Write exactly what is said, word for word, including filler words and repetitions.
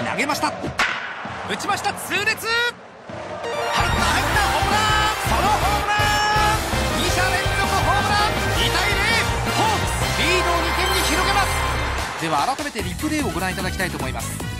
投げました、打ちました、痛烈、入った入った、ホームラン、ソロホームラン、に者連続ホームラン、にたいゼロ、ホークスリードをにてんに広げます。では改めてリプレイをご覧いただきたいと思います。